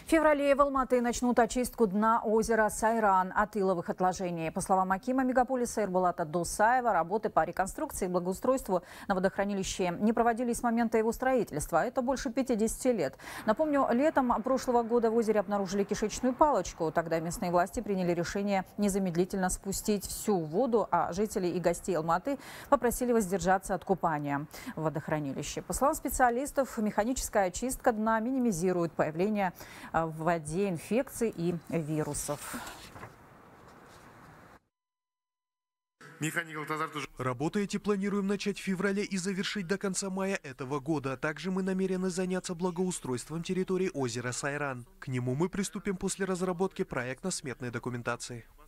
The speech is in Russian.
В феврале в Алматы начнут очистку дна озера Сайран от иловых отложений. По словам акима мегаполиса Эрбулата Досаева, работы по реконструкции и благоустройству на водохранилище не проводились с момента его строительства. Это больше 50 лет. Напомню, летом прошлого года в озере обнаружили кишечную палочку. Тогда местные власти приняли решение незамедлительно спустить всю воду, а жителей и гостей Алматы попросили воздержаться от купания в водохранилище. По словам специалистов, механическая очистка дна минимизирует появление в воде инфекций и вирусов. Работы эти планируем начать в феврале и завершить до конца мая этого года. Также мы намерены заняться благоустройством территории озера Сайран. К нему мы приступим после разработки проектно-сметной документации.